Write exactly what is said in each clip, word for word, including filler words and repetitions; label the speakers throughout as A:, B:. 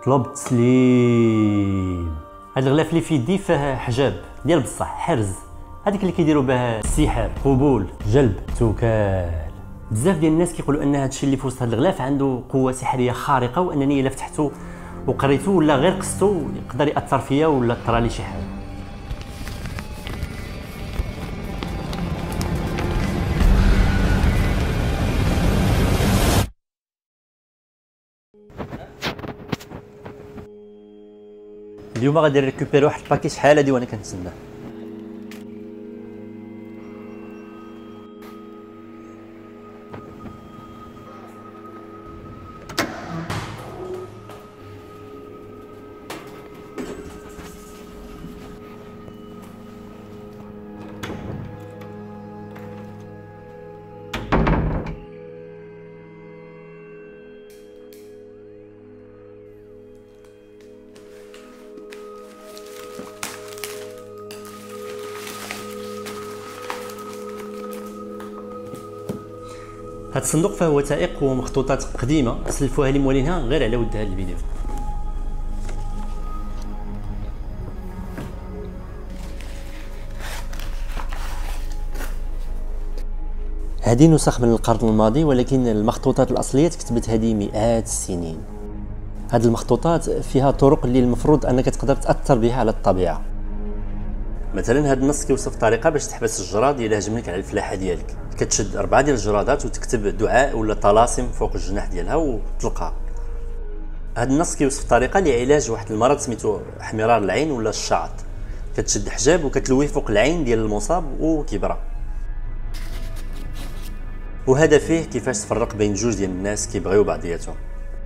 A: طلب تسليم. هاد الغلاف اللي في يدي فيه حجاب ديال بصح حرز، هذيك اللي كيديروا بها السحر، قبول، جلب، توكال. بزاف ديال الناس كيقولوا ان هذا الشيء اللي في وسط هذا الغلاف عنده قوه سحريه خارقه، وانني الا فتحته وقريته ولا غير قصته يقدر ياثر فيا ولا طرا لي شي حاجه. اليوم غادي نريكوبيري واحد الباكي شحال هادي وانا كنتسناه. هاد الصندوق فيه وثائق ومخطوطات قديمه سلفوها لي موالينها غير على ود هاد الفيديو. هذه نسخ من القرن الماضي، ولكن المخطوطات الاصليه كتبت هذه مئات السنين. هاد المخطوطات فيها طرق اللي المفروض انك تقدر تاثر بها على الطبيعه. مثلا هذا النص كيوصف طريقه باش تحبس الجراد الا هجم لك على الفلاحه ديالك. كتشد اربعه ديال الجرادات وتكتب دعاء ولا طلاسم فوق الجناح ديالها وتلقاها. هذا النص كيوصف طريقه لعلاج واحد المرض سميتو احمرار العين ولا الشعط. كتشد حجاب وكتلويه فوق العين ديال المصاب وكيبرى. وهذا فيه كيفاش تفرق بين جوج ديال الناس كيبغيو بعضياتهم.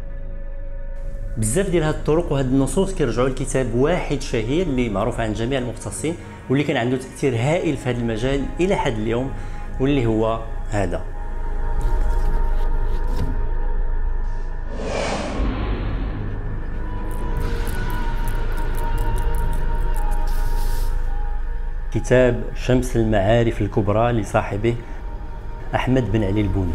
A: بزاف ديال هاد الطرق وهاد النصوص كيرجعوا لكتاب واحد شهير اللي معروف عن جميع المختصين واللي كان عنده تاثير هائل في هذا المجال الى حد اليوم، واللي هو هذا. كتاب شمس المعارف الكبرى لصاحبه احمد بن علي البوني.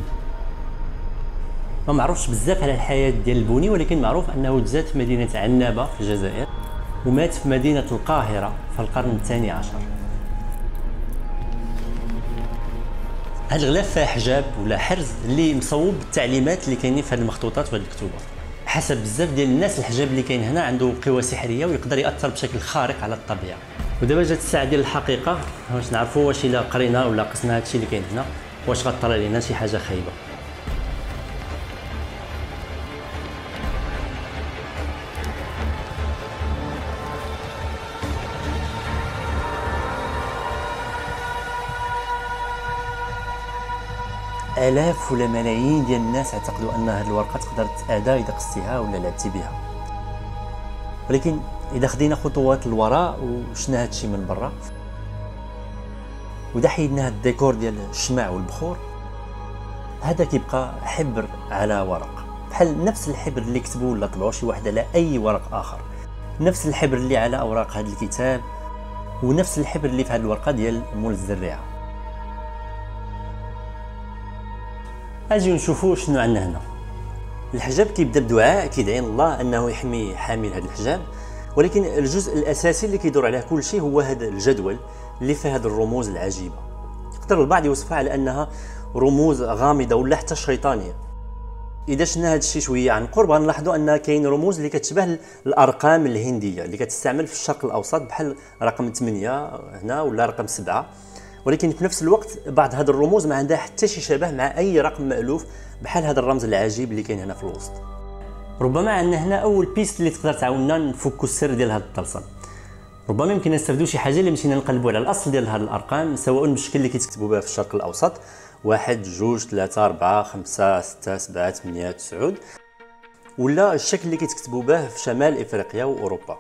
A: ما معروفش بزاف على الحياه ديال البوني، ولكن معروف انه تزاد في مدينه عنابه في الجزائر ومات في مدينه القاهره في القرن الثاني عشر. هاد الغلاف فيه حجاب ولا حرز اللي مصوب بالتعليمات اللي كاينين في هاد المخطوطات وهاد الكتوبه. حسب بزاف ديال الناس الحجاب اللي كاين هنا عنده قوه سحريه ويقدر ياثر بشكل خارق على الطبيعه. ودابا جات الساعه ديال الحقيقه باش نعرفوا واش الا قرينا ولا قسنا هادشي اللي كاين هنا واش غطرى علينا شي حاجه خايبه. آلاف ولا ملايين ديال الناس اعتقدوا ان هذه الورقه تقدر تتأذى اذا قصتيها ولا لعبتي بها، ولكن اذا خدينا خطوات للوراء وشنا هذا الشيء من برا واذا حيدنا هذا الديكور ديال الشمع والبخور، هذا كيبقى حبر على ورق، بحال نفس الحبر اللي كتبوا ولا طبعوا شي واحد على اي ورق اخر، نفس الحبر اللي على اوراق هذا الكتاب ونفس الحبر اللي في هذه الورقه ديال مول الزريعه. اجيو نشوفوا شنو عندنا هنا. الحجاب كيبدا بدعاء كيدعي الله انه يحمي حامل هذا الحجاب، ولكن الجزء الاساسي اللي كيدور عليه كل شيء هو هذا الجدول اللي فيه هذه الرموز العجيبه. يقدر البعض يوصفها على انها رموز غامضه ولا حتى شيطانيه. اذا شفنا هذا الشيء شويه عن قرب غنلاحظوا ان كاين رموز اللي كتشبه الارقام الهنديه اللي كتستعمل في الشرق الاوسط، بحال رقم ثمانية هنا ولا رقم سبعة، ولكن في نفس الوقت بعض هذه الرموز ما عندها حتى شي شبه مع اي رقم مألوف بحال هذا الرمز العجيب اللي كاين هنا في الوسط. ربما عندنا هنا اول بيست اللي تقدر تعاوننا نفكوا السر ديال هذا الطلسم. ربما يمكن نستافدوا شي حاجه اللي مشينا نقلبوا على الاصل ديال هذه الارقام، سواء بالشكل اللي كيتكتبوا بها في الشرق الاوسط واحد جوج ثلاثة أربعة خمسة ستة سبعة ثمانية تسعود، ولا الشكل اللي كيتكتبوا به في شمال افريقيا واوروبا.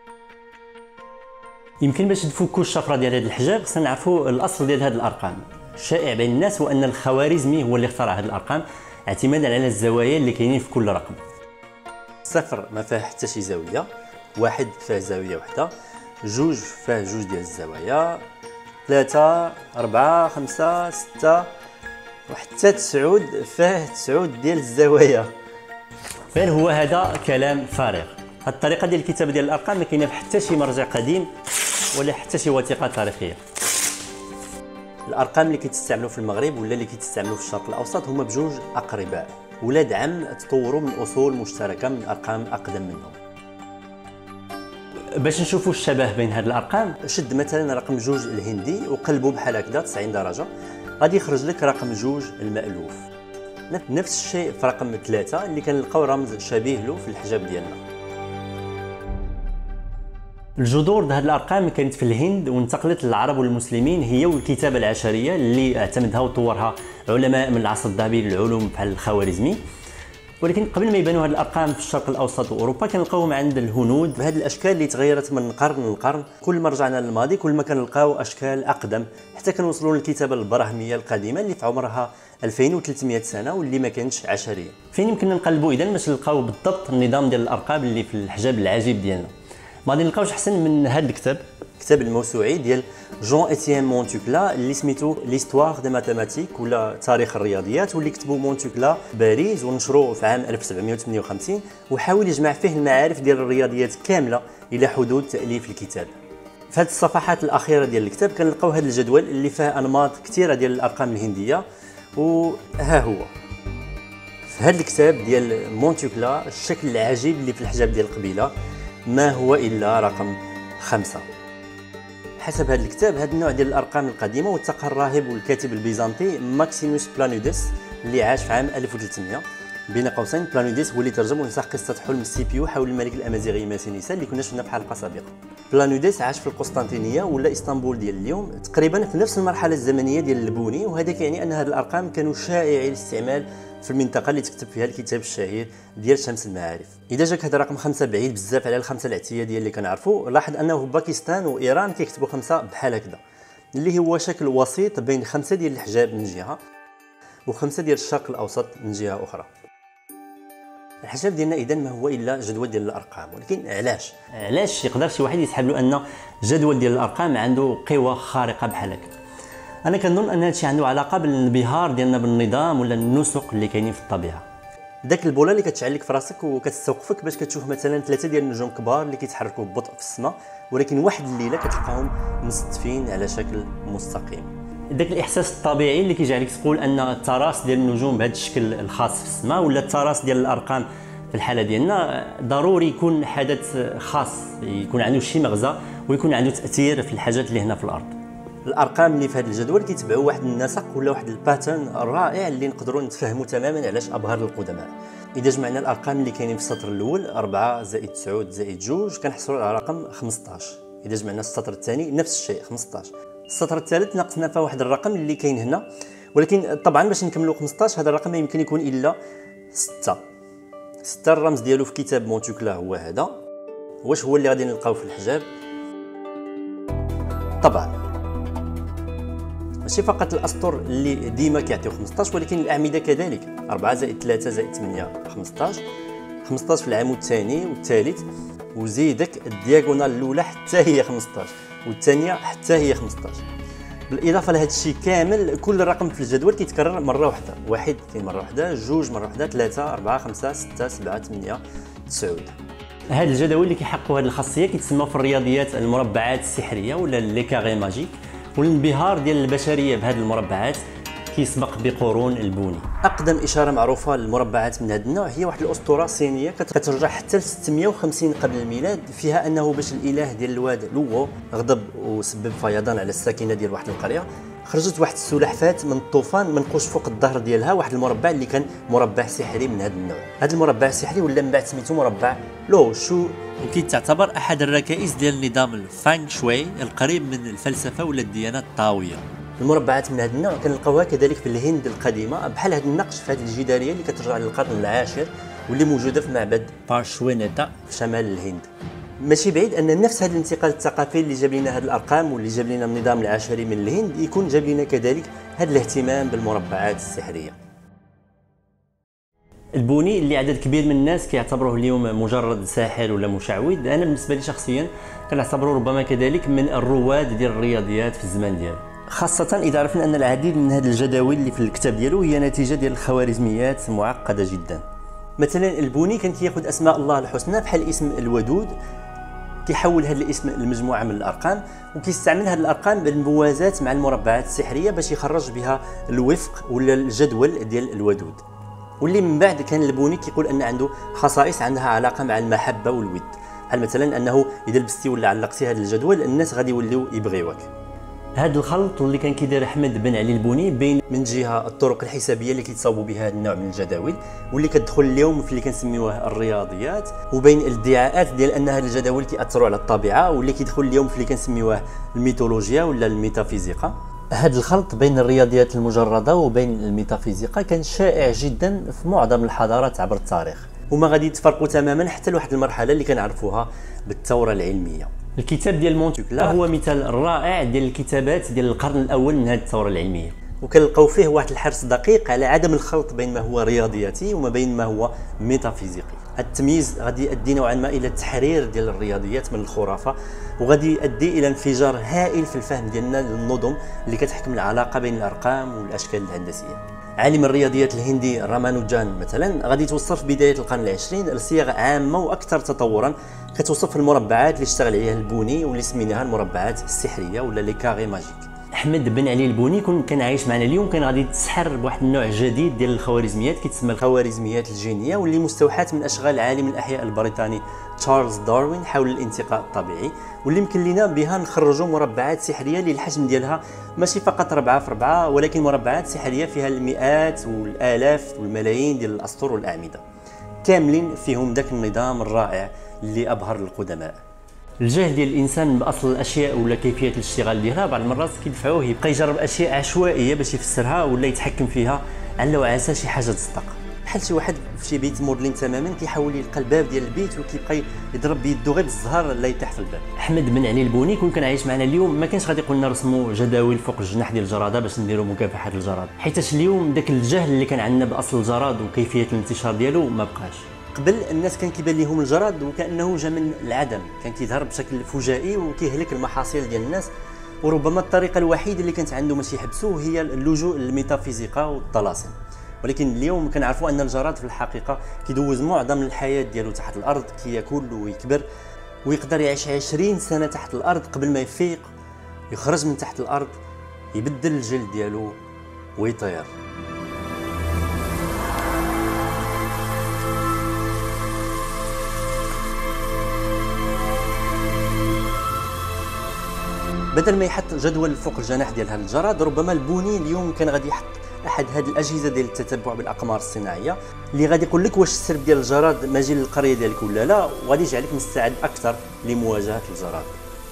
A: يمكن باش نفكوا الشفره ديال هذا الحجاب خصنا نعرفوا الاصل ديال هذه الارقام. الشائع بين الناس هو ان الخوارزمي هو اللي اخترع هذه الارقام اعتمادا على الزوايا اللي كاينين في كل رقم. صفر ما فيه حتى شي زاويه، واحد فيه زاويه واحده، جوج فيه جوج ديال الزوايا، ثلاثة أربعة خمسة ستة وحتى تسعود فيه تسعود ديال الزوايا. بل هو هذا كلام فارغ. هذه الطريقه ديال الكتابه ديال الارقام ما كاينه في حتى شي مرجع قديم ولا حتى شي وثيقه تاريخيه. الارقام اللي كيتستعملوا في المغرب ولا اللي كيتستعملوا في الشرق الاوسط هما بجوج اقرباء ولاد عم تطوروا من اصول مشتركه من ارقام اقدم منهم. باش نشوفوا الشبه بين هذه الارقام، شد مثلا رقم جوج الهندي وقلبوا بحال هكذا تسعين درجه، غادي يخرج لك رقم جوج المألوف. نفس الشيء في رقم ثلاثة اللي كنلقاو رمز شبيه له في الحجاب ديالنا. الجذور ديال هذه الارقام كانت في الهند وانتقلت للعرب والمسلمين هي والكتابه العشريه اللي اعتمدها وطورها علماء من العصر الذهبي للعلوم بحال الخوارزمي. ولكن قبل ما يبانوا هذه الارقام في الشرق الاوسط واوروبا كنلقاوهم عند الهنود بهذه الاشكال اللي تغيرت من قرن لقرن. كل ما رجعنا للماضي كل ما كنلقاو اشكال اقدم حتى كنوصلوا للكتابه البراهميه القديمه اللي في عمرها ألفين وثلاثمائة سنه واللي ما كانتش عشريه. فين يمكننا نقلبوا اذا باش نلقاو بالضبط النظام ديال الارقام اللي في الحجاب العجيب ديالنا؟ ما غادي نلقاوش احسن من هذا الكتاب، كتاب الموسوعي ديال جون إتيان مونتوكلا اللي سميتو ليستوار دي ماتيماتيك ولا تاريخ الرياضيات، واللي كتبو مونتوكلا باريس ونشروه في عام ألف وسبعمائة وثمانية وخمسين، وحاول يجمع فيه المعارف ديال الرياضيات كامله الى حدود تاليف الكتاب. في هذه الصفحات الاخيره ديال الكتاب كنلقاو هذا الجدول اللي فيه انماط كثيره ديال الارقام الهنديه، وها هو في هذا الكتاب ديال مونتوكلا الشكل العجيب اللي في الحجاب ديال القبيله ما هو الا رقم خمسة. حسب هذا الكتاب هذا النوع ديال الارقام القديمه وثقها الراهب والكاتب البيزنطي ماكسيموس بلانوديس اللي عاش في عام ألف وثلاثمائة. بين قوسين بلانوديس هو اللي ترجم ونسخ قصه حلم السيبيو حول الملك الامازيغي ماسينيسا اللي كنا شفنا في حلقه سابقه. بلانوديس عاش في القسطنطينيه ولا اسطنبول ديال اليوم تقريبا في نفس المرحله الزمنيه ديال البوني، وهذا كيعني ان هذه الارقام كانوا شائعي الاستعمال في المنطقه اللي تكتب فيها الكتاب الشهير ديال شمس المعارف. اذا جاك هذا الرقم خمسة بعيد بزاف على الخمسه الاعتياديه اللي كنعرفوا، لاحظ انه في باكستان وايران كيكتبوا خمسة بحال هكذا اللي هو شكل وسيط بين خمسه ديال الحجاب من جهه وخمسه ديال الشرق الاوسط من جهه اخرى. الحجاب ديالنا اذا ما هو الا جدول ديال الارقام، ولكن علاش علاش يقدر شي واحد يسحب له ان جدول ديال الارقام عنده قوه خارقه بحال هكا؟ انا كنظن ان هادشي عنده علاقه بالانبهار ديالنا بالنظام ولا النسق اللي كاينين في الطبيعه. داك البوله اللي كتشعل لك في راسك وكتستوقفك باش كتشوف مثلا ثلاثه ديال النجوم كبار اللي كيتحركوا ببطء في السماء، ولكن واحد الليله كتلقاهم مستفين على شكل مستقيم. داك الاحساس الطبيعي اللي كيجعلك تقول ان التراس ديال النجوم بهذا الشكل الخاص في السماء ولا التراس ديال الارقام في الحاله ديالنا ضروري يكون حدث خاص، يكون عنده شي مغزى ويكون عنده تاثير في الحاجات اللي هنا في الارض. الارقام اللي في هذا الجدول كيتبعوا واحد النسق ولا واحد الباترن رائع اللي نقدروا نتفهموا تماما علاش ابهر القدماء. اذا جمعنا الارقام اللي كاينين في السطر الاول أربعة زائد تسعة زائد جوج كنحصلوا على رقم خمسطاش. اذا جمعنا السطر الثاني نفس الشيء خمسطاش. السطر الثالث ناقصنا فيه واحد الرقم اللي كاين هنا، ولكن طبعا باش نكملوا خمسطاش هذا الرقم ما يمكن يكون الا ستة. ستة الرمز ديالو في كتاب مونتوكلا هو هذا. واش هو اللي غادي نلقاو في الحجاب؟ طبعا ماشي فقط الاسطر اللي ديما كيعطيو خمسطاش، ولكن الاعمده كذلك. أربعة زائد ثلاثة زائد ثمانية خمسطاش. خمسطاش في العمود الثاني والثالث، وزيدك الدياغونال الاولى حتى هي خمسطاش والثانيه حتى هي خمسطاش. بالاضافه لهذا الشيء كامل كل رقم في الجدول كيتكرر مره واحده، واحد كاين مره واحده، جوج مره واحده، ثلاثة أربعة خمسة ستة سبعة ثمانية تسعة. هاد الجداول اللي كيحققوا هذه الخاصيه كيتسموا في الرياضيات المربعات السحريه ولا لي كاري ماجيك، والانبهار ديال البشريه بهذه المربعات كيسبق بقرون البوني. اقدم اشاره معروفه للمربعات من هذا النوع هي واحد الاسطوره صينيه كترجع حتى ل ستمائة وخمسين قبل الميلاد، فيها انه باش الاله ديال الواد لوو غضب وسبب فيضان على الساكنه ديال واحد القريه، خرجت واحد السلحفاه من الطوفان منقوش فوق الظهر ديالها واحد المربع اللي كان مربع سحري من هذا النوع. هذا المربع السحري ولا من بعد سميتو مربع لو شو، وكيتعتبر احد الركائز ديال النظام الفانغ شوي القريب من الفلسفه ولا الديانه الطاويه. المربعات من هذا النوع كنلقاوها كذلك في الهند القديمه بحال هذا النقش في هذه الجداريه اللي كترجع للقرن العاشر واللي موجوده في معبد بارشوينيتا في شمال الهند. ماشي بعيد ان نفس هذا الانتقال الثقافي اللي جاب لنا هذه الارقام واللي جاب لنا النظام العشري من الهند يكون جاب لنا كذلك هذا الاهتمام بالمربعات السحريه. البوني اللي عدد كبير من الناس كيعتبروه اليوم مجرد ساحر ولا مشعوذ، انا بالنسبه لي شخصيا كنعتبره ربما كذلك من الرواد ديال الرياضيات في الزمان ديالو، خاصه اذا عرفنا ان العديد من هذه الجداول اللي في الكتاب ديالو هي نتيجه ديال الخوارزميات معقده جدا. مثلا البوني كان كياخذ اسماء الله الحسنى بحال اسم الودود، كيحول هذا الاسم لمجموعه من الارقام وكيستعمل هذه الارقام بالموازاه مع المربعات السحريه باش يخرج بها الوفق ولا الجدول ديال الودود. واللي من بعد كان البوني كيقول ان عنده خصائص عندها علاقه مع المحبه والود، بحال مثلا انه اذا لبستي ولا علقتي هذا الجدول الناس غادي يوليو يبغيوك. هذا الخلط واللي كان كيدير احمد بن علي البوني بين من جهه الطرق الحسابيه اللي كيتصاوبوا بها هذا النوع من الجداول واللي كتدخل اليوم في اللي كنسميوه الرياضيات، وبين الادعاءات ديال ان هذه الجداول كيأثروا على الطبيعه واللي كيدخل اليوم في اللي كنسميوه الميثولوجيا ولا الميتافيزيقا. هذا الخلط بين الرياضيات المجرده وبين الميتافيزيقا كان شائع جدا في معظم الحضارات عبر التاريخ، وما غادي يتفرقوا تماما حتى لواحد المرحله اللي كنعرفوها بالثوره العلميه. الكتاب ديال مونتي كلار هو مثال رائع ديال الكتابات ديال القرن الاول من هذه الثوره العلميه، وكنلقاو فيه واحد الحرص دقيق على عدم الخلط بين ما هو رياضياتي وما بين ما هو ميتافيزيقي. هذا التمييز غادي يؤدي نوعا ما الى التحرير ديال الرياضيات من الخرافه، وغادي يؤدي الى انفجار هائل في الفهم ديالنا للنظم اللي كتحكم العلاقه بين الارقام والاشكال الهندسيه. عالم الرياضيات الهندي رامانوجان مثلا غادي توصف في بدايه القرن العشرين لصيغ عامه واكثر تطورا كتوصف المربعات اللي اشتغل عليها البوني واللي سميناها المربعات السحريه ولا لي كاري ماجيك. احمد بن علي البوني كون كان عايش معنا اليوم كان غادي يتسحر بواحد النوع جديد ديال الخوارزميات كيتسمى الخوارزميات الجينيه، واللي مستوحاه من اشغال عالم الاحياء البريطاني تشارلز داروين حول الانتقاء الطبيعي، واللي يمكن لنا بها نخرجوا مربعات سحريه اللي الحجم ديالها ماشي فقط ربعة في ربعة، ولكن مربعات سحريه فيها المئات والالاف والملايين ديال الاسطر والاعمده كاملين فيهم ذاك النظام الرائع اللي ابهر القدماء. الجهل ديال الانسان باصل الاشياء ولا كيفيه الاشتغال ديالها بعض المرات كيدفعوه يبقى يجرب اشياء عشوائيه باش يفسرها ولا يتحكم فيها على وعسى شي حاجه تصدق، بحال شي واحد في شي بيت مظلم تماما كيحاول يلقى الباب ديال البيت وكيبقى يضرب بيدو غير بالزهر لا يطيح في الباب. احمد بن علي البوني كون كان عايش معنا اليوم ما كانش غادي يقول لنا رسموا جداول فوق الجناح ديال الجراده باش نديروا مكافحه الجراد، حيتاش اليوم داك الجهل اللي كان عندنا باصل الجراد وكيفيه الانتشار ديالو ما بقاش. قبل الناس كان كيبان لهم الجراد وكانه جا من العدم، كان كيظهر بشكل فجائي وكيهلك المحاصيل ديال الناس، وربما الطريقه الوحيده اللي كانت عنده باش يحبسوه هي اللجوء للميتافيزيقا والطلاسم. ولكن اليوم كنعرفوا ان الجراد في الحقيقه كيدوز معظم الحياه ديالو تحت الارض، كياكل ويكبر ويقدر يعيش عشرين سنه تحت الارض قبل ما يفيق يخرج من تحت الارض يبدل الجلد ديالو ويطير. بدل ما يحط جدول فوق الجناح ديال هذا الجراد، ربما البوني اليوم كان غادي يحط احد هذه الاجهزه ديال التتبع بالاقمار الصناعيه اللي غادي يقول لك واش السرب ديال الجراد ماجي للقريه ديالك ولا لا، وغادي يجعلك مستعد اكثر لمواجهه الجراد.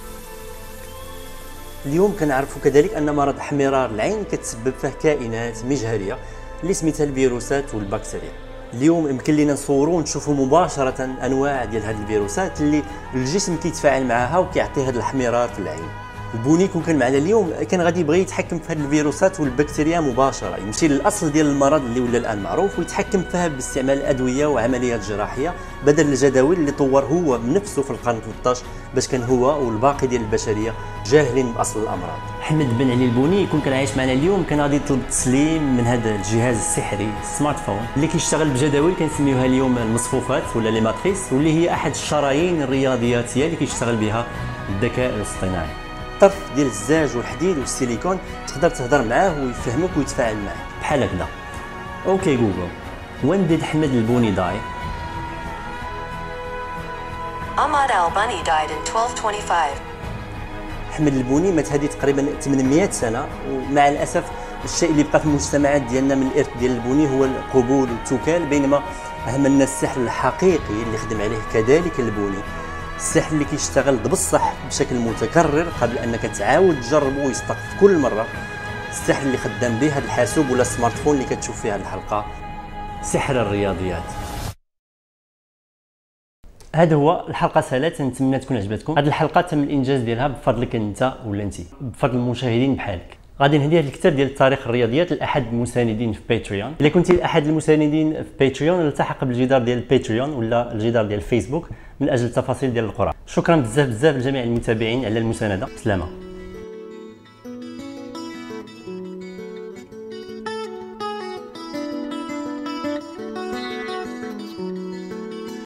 A: اليوم كنعرفوا كذلك ان مرض احمرار العين كتسبب فيه كائنات مجهريه اللي سميتها الفيروسات والبكتيريا. اليوم يمكن لنا نصوروا ونشوفوا مباشره انواع ديال هذه الفيروسات اللي الجسم كيتفاعل معها وكيعطي هذا الاحمرار في العين. البوني كون كان معنا اليوم كان غادي يبغي يتحكم في هذه الفيروسات والبكتيريا مباشره، يمشي للاصل ديال المرض اللي ولا الان معروف ويتحكم فيها باستعمال الادويه وعمليات جراحيه بدل الجداول اللي طور هو بنفسه في القرن ثلاثة عشر باش كان هو والباقي ديال البشريه جاهلين باصل الامراض. احمد بن علي البوني كون كان عايش معنا اليوم كان غادي يطلب التسليم من هذا الجهاز السحري السمارت فون اللي كيشتغل بجداول كنسميوها اليوم المصفوفات ولا لي ماتريس، واللي هي احد الشرايين الرياضياتيه اللي كيشتغل بها الذكاء الاصطناعي. الطرف ديال الزاج والحديد والسيليكون تقدر تهضر معاه ويفهمك ويتفاعل معك بحال هكذا. اوكي جوجل when did احمد البوني die؟
B: Ahmad al-Buni died in twelve twenty-five.
A: احمد البوني مات هذه تقريبا ثمانمئة سنه، ومع الاسف الشيء اللي بقى في المجتمعات ديالنا من الارث ديال البوني هو القبول والتكال، بينما اهملنا السحر الحقيقي اللي خدم عليه كذلك البوني، السحر اللي كيشتغل بصح بشكل متكرر قبل انك تعاود تجربه ويصدق في كل مره، السحر اللي خدام به هذا الحاسوب ولا السمارت فون اللي كتشوف فيها الحلقه، سحر الرياضيات. هذا هو الحلقه سالات، نتمنى تكون عجبتكم. هذه الحلقه تم الانجاز ديالها بفضلك انت ولا انت، بفضل المشاهدين بحالك. غادي نهدي هذا الكتاب ديال تاريخ الرياضيات لاحد المساندين في باتريون. الا كنتي احد المساندين في باتريون التحق بالجدار ديال باتريون ولا الجدار ديال فيسبوك من اجل التفاصيل ديال القرعه. شكرا بزاف بزاف لجميع المتابعين على المسانده. سلامه.